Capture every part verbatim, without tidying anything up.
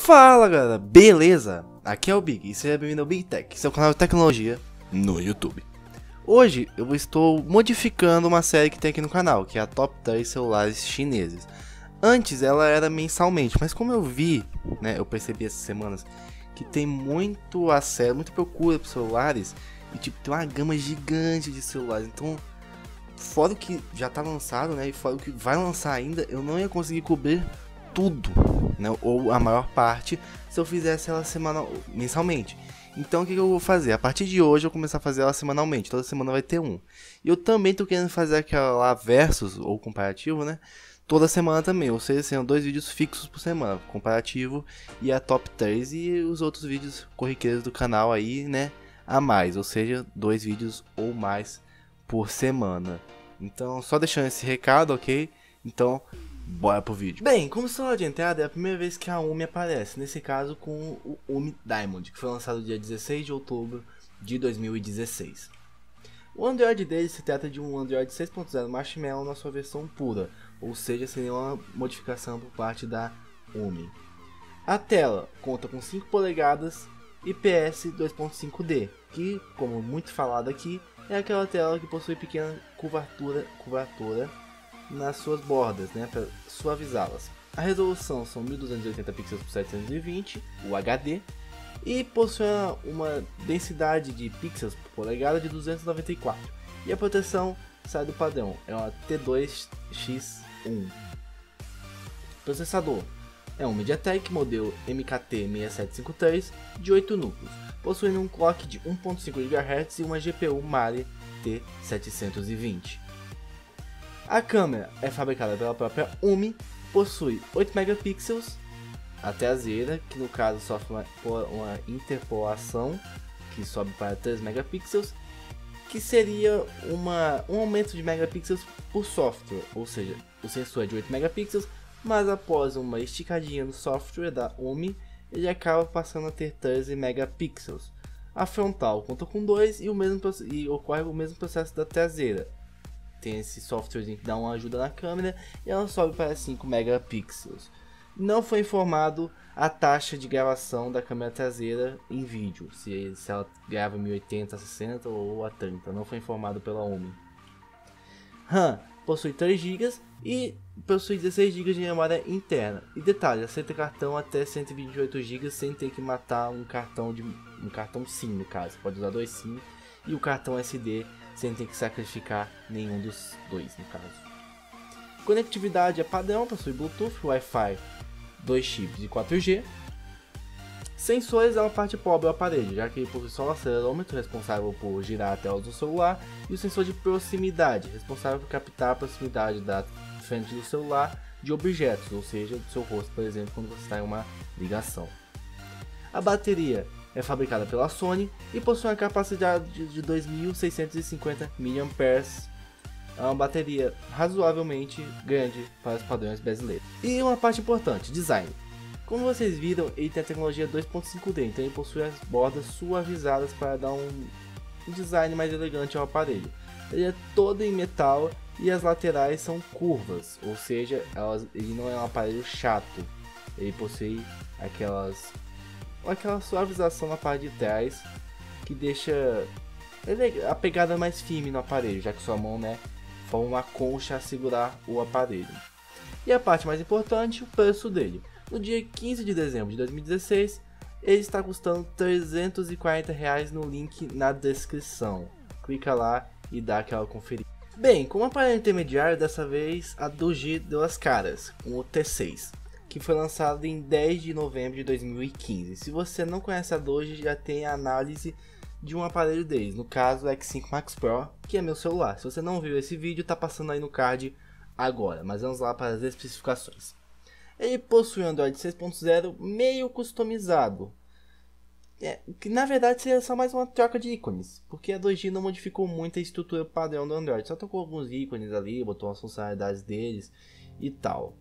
Fala galera, beleza? Aqui é o Big e seja bem-vindo ao Big Tech, seu canal de tecnologia no YouTube. Hoje eu estou modificando uma série que tem aqui no canal, que é a Top dez celulares chineses. Antes ela era mensalmente, mas como eu vi, né, eu percebi essas semanas que tem muito acesso, muita procura por celulares e tipo, tem uma gama gigante de celulares, então fora o que já tá lançado, né, e fora o que vai lançar ainda, eu não ia conseguir cobrir tudo, né, ou a maior parte, se eu fizesse ela semanal, mensalmente. Então o que, que eu vou fazer? A partir de hoje eu vou começar a fazer ela semanalmente, toda semana vai ter um. E eu também tô querendo fazer aquela lá versus, ou comparativo, né, toda semana também, ou seja, são dois vídeos fixos por semana, comparativo e a top três e os outros vídeos corriqueiros do canal aí, né, a mais, ou seja, dois vídeos ou mais por semana. Então, só deixando esse recado, ok? Então, bora pro vídeo. Bem, como celular de entrada é a primeira vez que a Umi aparece, nesse caso com o Umi Diamond, que foi lançado dia dezesseis de outubro de dois mil e dezesseis. O Android dele se trata de um Android seis ponto zero Marshmallow na sua versão pura, ou seja, sem nenhuma modificação por parte da Umi. A tela conta com cinco polegadas I P S dois ponto cinco D, que, como muito falado aqui, é aquela tela que possui pequena curvatura, curvatura nas suas bordas, né, para suavizá-las. A resolução são mil duzentos e oitenta pixels por setecentos e vinte, o H D, e possui uma densidade de pixels por polegada de duzentos e noventa e quatro. E a proteção sai do padrão, é uma T dois X um. Processador é um MediaTek modelo M K T seis sete cinco três de oito núcleos, possuindo um clock de um ponto cinco gigahertz e uma G P U Mali T setecentos e vinte. A câmera é fabricada pela própria Umi, possui oito megapixels, a traseira, que no caso sofre uma, uma interpolação que sobe para três megapixels, que seria uma, um aumento de megapixels por software, ou seja, o sensor é de oito megapixels, mas após uma esticadinha no software da Umi, ele acaba passando a ter treze megapixels. A frontal conta com dois e, o mesmo, e ocorre o mesmo processo da traseira. Tem esse softwarezinho que dá uma ajuda na câmera e ela sobe para cinco megapixels. Não foi informado a taxa de gravação da câmera traseira em vídeo, se, se ela grava mil e oitenta a sessenta ou a trinta, não foi informado pela Umi. RAM possui três gigas e possui dezesseis gigas de memória interna. E detalhe, aceita cartão até cento e vinte e oito gigas sem ter que matar um cartão de um cartão SIM, no caso, pode usar dois SIM, e o cartão S D sem ter que sacrificar nenhum dos dois, no caso. Conectividade é padrão, possui Bluetooth, Wi-Fi, dois chips e quatro G. Sensores é uma parte pobre do aparelho, já que ele possui só o acelerômetro, responsável por girar a tela do celular, e o sensor de proximidade, responsável por captar a proximidade da frente do celular de objetos, ou seja, do seu rosto, por exemplo, quando você está em uma ligação. A bateria é fabricada pela Sony e possui uma capacidade de dois mil seiscentos e cinquenta miliampères-hora. É uma bateria razoavelmente grande para os padrões brasileiros. E uma parte importante, design. Como vocês viram, ele tem a tecnologia dois ponto cinco D, então ele possui as bordas suavizadas para dar um design mais elegante ao aparelho. Ele é todo em metal e as laterais são curvas, ou seja, elas, ele não é um aparelho chato. Ele possui aquelas, aquela suavização na parte de trás que deixa a pegada mais firme no aparelho, já que sua mão, né, forma uma concha a segurar o aparelho. E a parte mais importante, o preço dele. No dia quinze de dezembro de dois mil e dezesseis, ele está custando trezentos e quarenta reais no link na descrição. Clica lá e dá aquela conferida. Bem, como aparelho intermediário, dessa vez a Doogee deu as caras, com o T seis, que foi lançado em dez de novembro de dois mil e quinze. Se você não conhece a Doogee, já tem a análise de um aparelho deles, no caso o X cinco Max Pro, que é meu celular. Se você não viu esse vídeo, tá passando aí no card agora, mas vamos lá para as especificações. Ele possui um Android seis ponto zero meio customizado, é, que na verdade seria só mais uma troca de ícones, porque a Doogee não modificou muito a estrutura padrão do Android, só trocou alguns ícones ali, botou as funcionalidades deles e tal.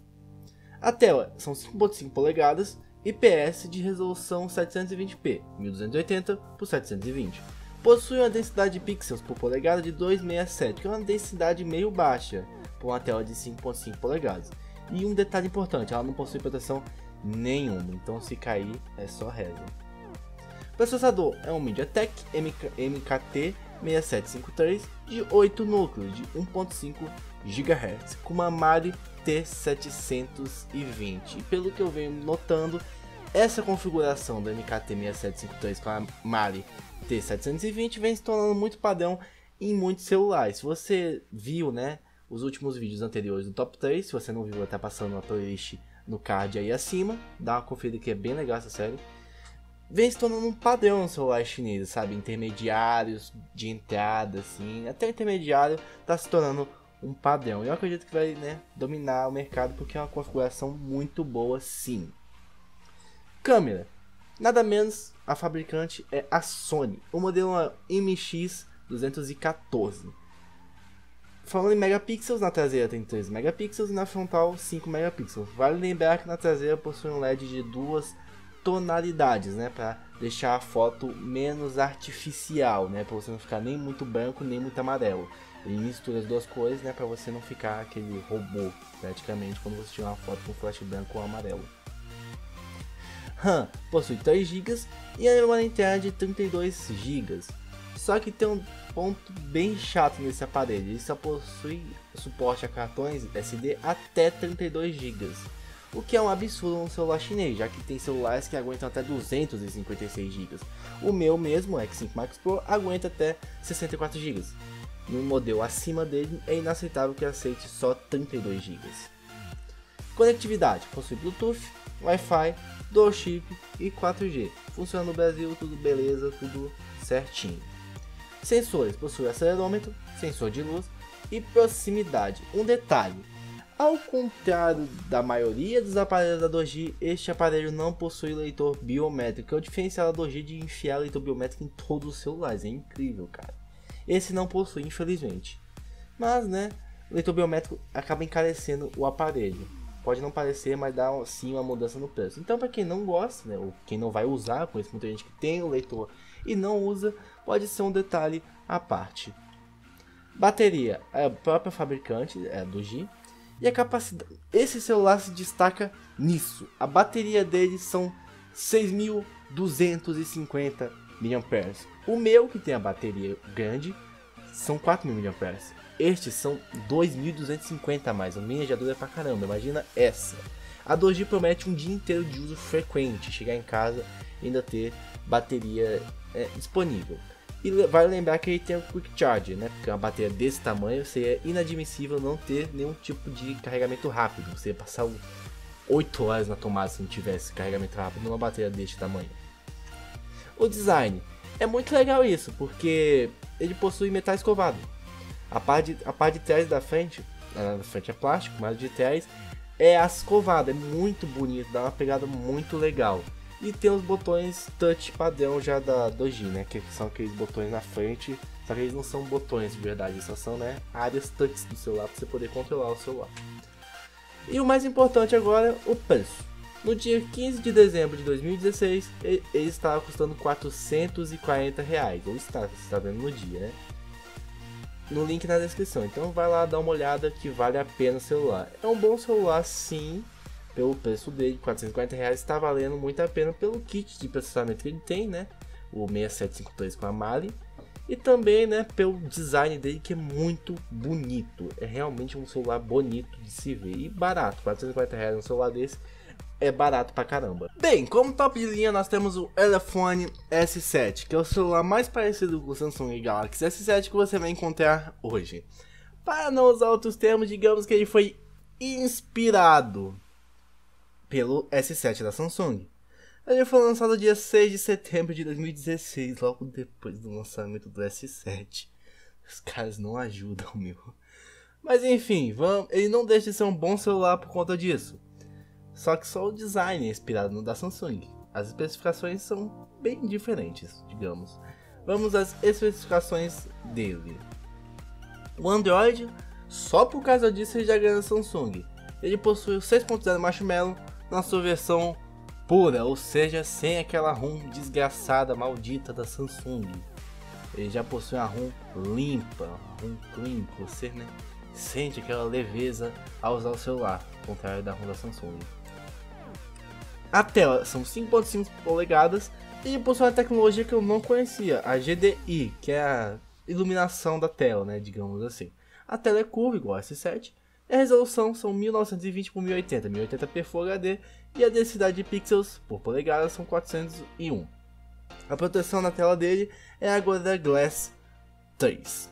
A tela são cinco ponto cinco polegadas, I P S de resolução setecentos e vinte p, mil duzentos e oitenta por setecentos e vinte. Possui uma densidade de pixels por polegada de duzentos e sessenta e sete, que é uma densidade meio baixa para uma tela de cinco ponto cinco polegadas. E um detalhe importante, ela não possui proteção nenhuma, então se cair é só reza. O processador é um MediaTek M K T seis sete cinco três de oito núcleos de um ponto cinco gigahertz com uma Mali T setecentos e vinte. E pelo que eu venho notando, essa configuração do M K T seis sete cinco três com a Mali T setecentos e vinte vem se tornando muito padrão em muitos celulares. Se você viu, né, os últimos vídeos anteriores do Top três, se você não viu, vai estar passando uma playlist no card aí acima, dá uma conferida que é bem legal essa série. Vem se tornando um padrão no celular chinês, sabe, intermediários de entrada, assim, até o intermediário tá se tornando um padrão. Eu acredito que vai, né, dominar o mercado porque é uma configuração muito boa, sim. Câmera, nada menos, a fabricante é a Sony, o modelo é M X duzentos e quatorze. Falando em megapixels, na traseira tem três megapixels e na frontal cinco megapixels. Vale lembrar que na traseira possui um L E D de duas tonalidades, né, para deixar a foto menos artificial, né, para você não ficar nem muito branco nem muito amarelo. Ele mistura as duas cores, né, para você não ficar aquele robô praticamente quando você tira uma foto com flash branco ou amarelo. RAM possui três gigas e a memória interna de trinta e dois gigas. Só que tem um ponto bem chato nesse aparelho, ele só possui suporte a cartões S D até trinta e dois gigas. O que é um absurdo no celular chinês, já que tem celulares que aguentam até duzentos e cinquenta e seis gigas. O meu mesmo, o X cinco Max Pro, aguenta até sessenta e quatro gigas. No modelo acima dele é inaceitável que aceite só trinta e dois gigas. Conectividade, possui Bluetooth, Wi-Fi, Dual Chip e quatro G. Funciona no Brasil, tudo beleza, tudo certinho. Sensores, possui acelerômetro, sensor de luz e proximidade. Um detalhe, ao contrário da maioria dos aparelhos da dois G, este aparelho não possui leitor biométrico. É o diferencial da dois G de enfiar leitor biométrico em todos os celulares, é incrível, cara. Esse não possui, infelizmente. Mas, né, o leitor biométrico acaba encarecendo o aparelho. Pode não parecer, mas dá sim uma mudança no preço. Então, para quem não gosta, né, ou quem não vai usar, conheço muita gente que tem o leitor e não usa, pode ser um detalhe à parte. Bateria, é a própria fabricante, é a dois G. E a capacidade, esse celular se destaca nisso. A bateria dele são seis mil duzentos e cinquenta miliampères-hora. O meu, que tem a bateria grande, são quatro mil miliampères-hora. Estes são dois mil duzentos e cinquenta a mais. A minha já dura pra caramba, imagina essa. A dois G promete um dia inteiro de uso frequente, chegar em casa e ainda ter bateria é, disponível. E vale lembrar que ele tem o Quick Charge, né? Porque uma bateria desse tamanho seria inadmissível não ter nenhum tipo de carregamento rápido. Você ia passar oito horas na tomada se não tivesse carregamento rápido numa bateria deste tamanho. O design é muito legal isso, porque ele possui metal escovado. A parte de, a parte de trás da frente, a da frente é plástico, mas de trás é escovado, é muito bonito, dá uma pegada muito legal. E tem os botões touch padrão já da dois G, né? Que são aqueles botões na frente, só que eles não são botões de verdade, só são, né, áreas touch do celular para você poder controlar o celular. E o mais importante agora, o preço. No dia quinze de dezembro de dois mil e dezesseis, ele estava custando quatrocentos e quarenta reais, ou está, você está vendo no dia, né? No link na descrição, então vai lá dar uma olhada que vale a pena o celular. É um bom celular sim, pelo preço dele, quatrocentos e quarenta reais, está valendo muito a pena pelo kit de processamento que ele tem, né? O seis sete cinco três com a Mali. E também, né, pelo design dele que é muito bonito. É realmente um celular bonito de se ver e barato. quatrocentos e quarenta reais um celular desse é barato pra caramba. Bem, como top de linha nós temos o Elephone S sete, que é o celular mais parecido com o Samsung Galaxy S sete que você vai encontrar hoje. Para não usar outros termos, digamos que ele foi inspirado pelo S sete da Samsung. Ele foi lançado dia seis de setembro de dois mil e dezesseis, logo depois do lançamento do S sete. Os caras não ajudam, meu. Mas enfim, vamos... ele não deixa de ser um bom celular por conta disso. Só que só o design é inspirado no da Samsung. As especificações são bem diferentes, digamos. Vamos às especificações dele. O Android, só por causa disso ele já ganha da Samsung. Ele possui o seis ponto zero Marshmallow na sua versão pura, ou seja, sem aquela ROM desgraçada, maldita da Samsung. Ele já possui uma ROM limpa, ROM clean, você, né, sente aquela leveza ao usar o celular, ao contrário da ROM da Samsung. A tela são cinco ponto cinco polegadas e possui uma tecnologia que eu não conhecia, a G D I, que é a iluminação da tela, né, digamos assim. A tela é curva, igual a S sete, e a resolução são mil novecentos e vinte por mil e oitenta, mil e oitenta p Full H D, e a densidade de pixels por polegada são quatrocentos e um. A proteção na tela dele é a Gorilla Glass três.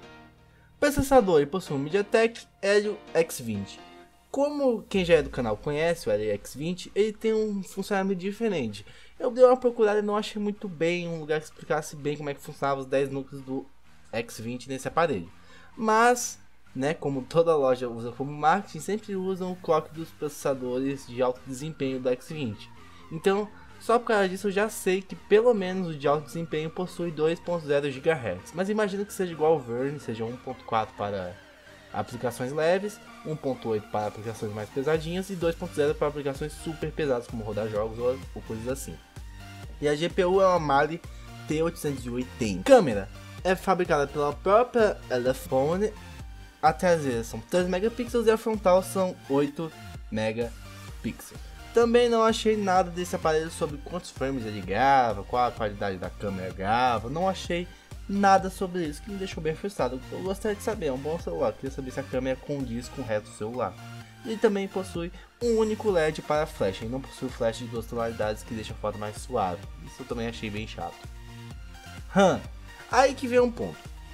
O processador ele possui um MediaTek Helio X vinte. Como quem já é do canal conhece o Helio X vinte, ele tem um funcionamento diferente. Eu dei uma procurada e não achei muito bem um lugar que explicasse bem como é que funcionava os dez núcleos do X vinte nesse aparelho. Mas, né, como toda loja usa como marketing, sempre usam o clock dos processadores de alto desempenho do X vinte. Então, só por causa disso eu já sei que pelo menos o de alto desempenho possui dois ponto zero gigahertz. Mas imagino que seja igual ao Verne, seja um ponto quatro para aplicações leves, um ponto oito para aplicações mais pesadinhas e dois ponto zero para aplicações super pesadas como rodar jogos ou, ou coisas assim. E a G P U é uma Mali T oitocentos e oitenta. Câmera é fabricada pela própria Elephone. A traseira são três megapixels e a frontal são oito megapixels. Também não achei nada desse aparelho sobre quantos frames ele grava, qual a qualidade da câmera grava. Não achei nada sobre isso, que me deixou bem frustrado. Eu gostaria de saber, é um bom celular, queria saber se a câmera condiz com o resto do celular. Ele também possui um único L E D para flash, e não possui flash de duas tonalidades que deixa a foto mais suave. Isso eu também achei bem chato. RAM. Aí que vem um ponto.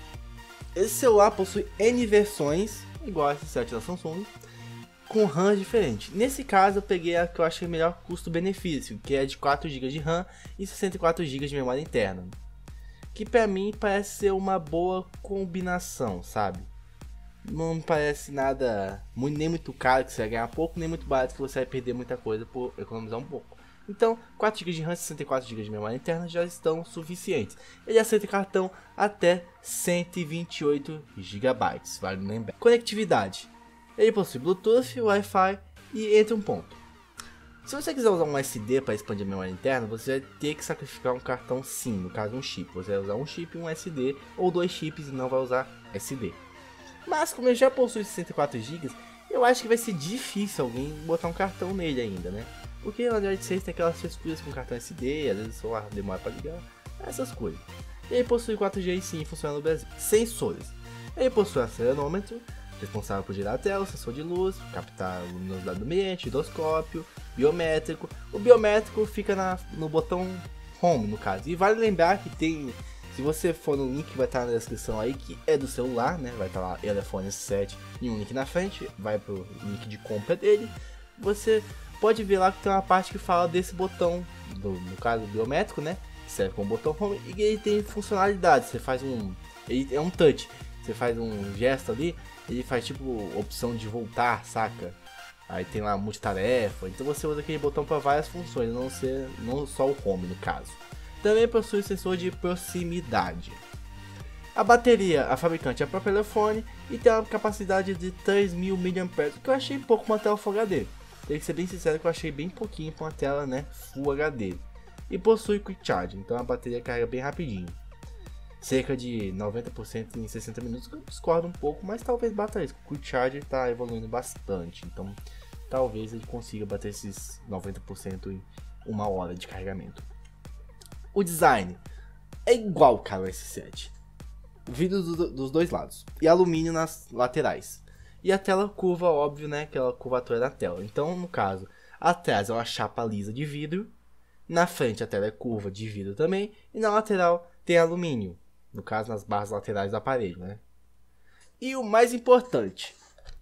Esse celular possui N versões, igual a S sete da Samsung, com RAM diferente. Nesse caso eu peguei a que eu achei melhor custo-benefício, que é de quatro gigas de RAM e sessenta e quatro gigas de memória interna. Que pra mim parece ser uma boa combinação, sabe? Não me parece nada, muito, nem muito caro que você vai ganhar pouco, nem muito barato que você vai perder muita coisa por economizar um pouco. Então, quatro gigas de RAM e sessenta e quatro gigas de memória interna já estão suficientes. Ele aceita cartão até cento e vinte e oito gigabytes, vale lembrar. Conectividade. Ele possui Bluetooth, Wi-Fi e entre um ponto. Se você quiser usar um S D para expandir a memória interna, você vai ter que sacrificar um cartão sim, no caso um chip. Você vai usar um chip e um S D, ou dois chips e não vai usar S D. Mas como ele já possui sessenta e quatro gigas, eu acho que vai ser difícil alguém botar um cartão nele ainda, né? Porque o Android seis tem aquelas frescuras com cartão S D, às vezes o celular demora para ligar, essas coisas. Ele possui quatro G e sim, funciona no Brasil. Sensores. Ele possui acelerômetro, responsável por girar a tela, sensor de luz, captar a luminosidade do ambiente, giroscópio, biométrico. O biométrico fica na, no botão Home, no caso. E vale lembrar que tem, se você for no link que vai estar na descrição aí, que é do celular, né? Vai estar lá Elephone S sete e um link na frente, vai pro link de compra dele. Você pode ver lá que tem uma parte que fala desse botão, do, no caso biométrico, né? Que serve como botão Home e ele tem funcionalidades. Você faz um, ele é um touch. Você faz um gesto ali, ele faz tipo opção de voltar, saca? Aí tem lá multitarefa, então você usa aquele botão para várias funções, não, ser, não só o home no caso. Também possui sensor de proximidade. A bateria, a fabricante é a própria Elephone e tem uma capacidade de três mil miliampères-hora, que eu achei pouco para uma tela Full H D. Tem que ser bem sincero que eu achei bem pouquinho para uma tela, né, Full H D. E possui Quick Charge, então a bateria carrega bem rapidinho. Cerca de noventa por cento em sessenta minutos, que eu discordo um pouco, mas talvez bata isso. O Quick Charge está evoluindo bastante, então talvez ele consiga bater esses noventa por cento em uma hora de carregamento. O design é igual, cara, ao S sete. Vidro do, dos dois lados e alumínio nas laterais. E a tela curva, óbvio, né, aquela curvatura da tela. Então, no caso, atrás é uma chapa lisa de vidro, na frente a tela é curva de vidro também, e na lateral tem alumínio. No caso, nas barras laterais do aparelho, né? E o mais importante,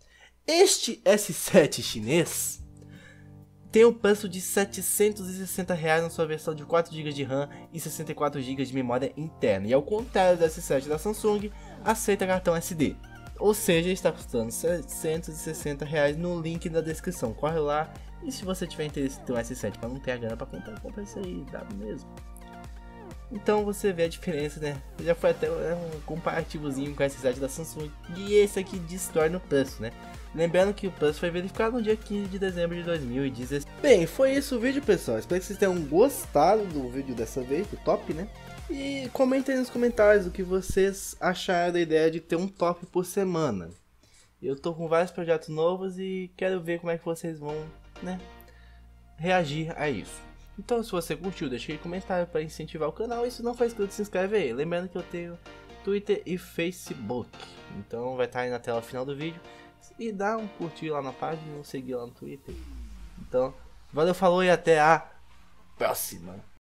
este S sete chinês tem um preço de setecentos e sessenta reais na sua versão de quatro gigas de RAM e sessenta e quatro gigas de memória interna. E ao contrário do S sete da Samsung, aceita cartão S D. Ou seja, está custando setecentos e sessenta reais no link da descrição. Corre lá e se você tiver interesse em ter um S sete para não ter a grana para comprar, compra isso aí, dá mesmo. Então você vê a diferença, né? Já foi até um comparativozinho com o S sete da Samsung. E esse aqui destrói no preço, né? Lembrando que o preço foi verificado no dia quinze de dezembro de dois mil e dezesseis. Bem, foi isso o vídeo, pessoal. Espero que vocês tenham gostado do vídeo dessa vez, do top, né? E comentem aí nos comentários o que vocês acharam da ideia de ter um top por semana. Eu tô com vários projetos novos e quero ver como é que vocês vão, né? reagir a isso. Então se você curtiu, deixa aí comentário para incentivar o canal, e se não for inscrito, se inscreve aí. Lembrando que eu tenho Twitter e Facebook, então vai estar aí na tela final do vídeo. E dá um curtir lá na página e um seguir lá no Twitter. Então, valeu, falou e até a próxima.